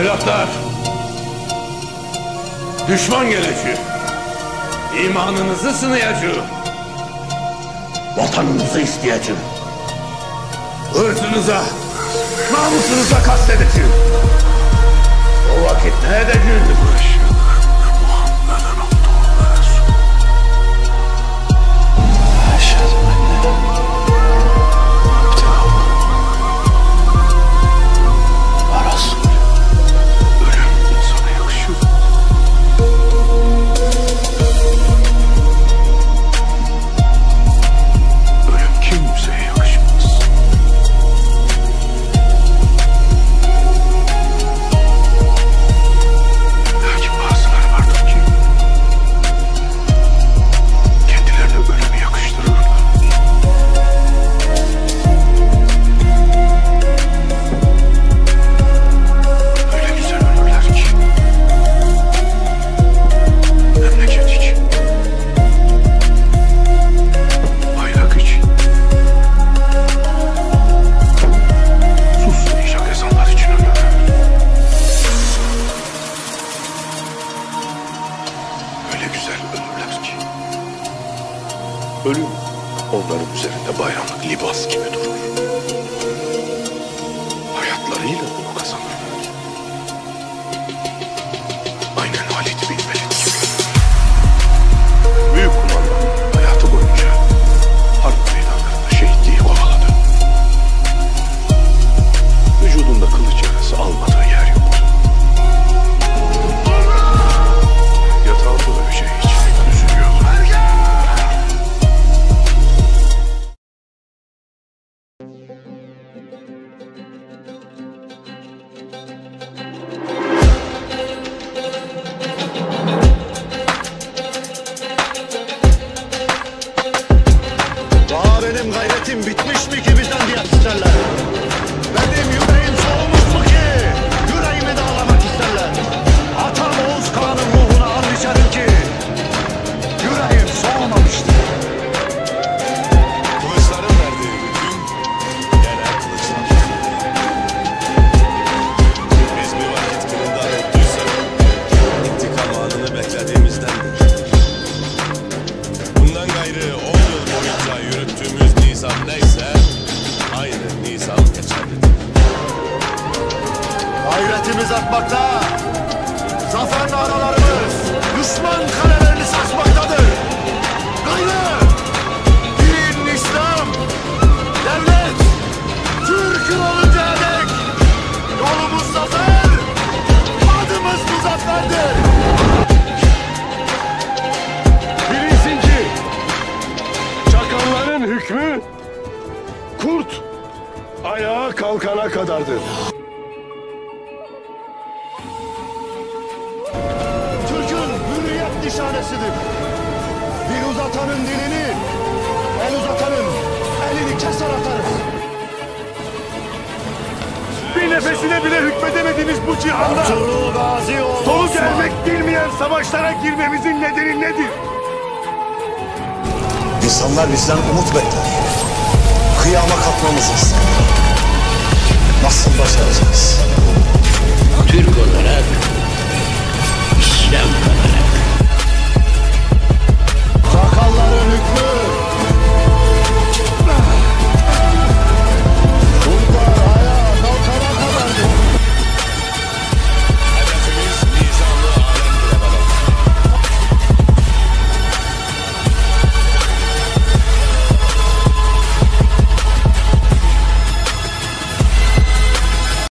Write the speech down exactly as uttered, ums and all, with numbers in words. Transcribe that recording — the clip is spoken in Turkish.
Evlatlar, düşman geleceği, imanınızı sınayacağım, vatanınızı isteyeceğim, ırzınıza, namusunuza kastedeceğim. O vakit ne edeceğim? Ölüm onların üzerinde bayramlık libas gibi durur. Hayatlarıyla bunu kazanırlar. Aynen Halit bin Velid gibi. Büyük kumandan hayatı boyunca harp meydanlarında şehitliği kovaladı. Vücudunda kılıç yarası almadığı yer yoktu. Yatağında öleceği için üzülüyordu. Daha benim gayretim bitmiş mi ki bizden diye isterler. Benim yüreğim soğumuş mu ki yüreğimi dağlamak isterler. Atam Oğuz Kağan'ın ruhuna and içerim ki yüreğim soğumamıştır. Kılıçların verdiği hüküm gene kılıçtan tutuldu. Biz bir vakit kılından öldüysak intikam anını beklediğimizdendir. Bundan gayrı on yıl boyunca yürüttüğümüz nizam neyse aynı nizam geçerlidir. Gayretimiz artmakta, zafer naralarımız düşman kalelerini saçmaktadır. Gayrı, din, İslam, devlet, Türk'ün oluncaya dek yolumuz zafer, adımız muzafferdir. Bilinsin ki çakalların hükmü kurt ayağa kalkana kadardır. Türk'ün hürriyet nişanesidir. Dil uzatanın dilini, el uzatanın elini keser atarız. Bir nefesine bile hükmedemediğimiz bu cihanda Ertuğrul Gazi oğlu sonu Osman. gelmek bilmeyen savaşlara girmemizin nedeni nedir? İnsanlar bizden umut bekler. Kıyama kalkmamızı ister. Nasıl başaracağız? Türk olarak, İslam olarak. Çakalların hükmü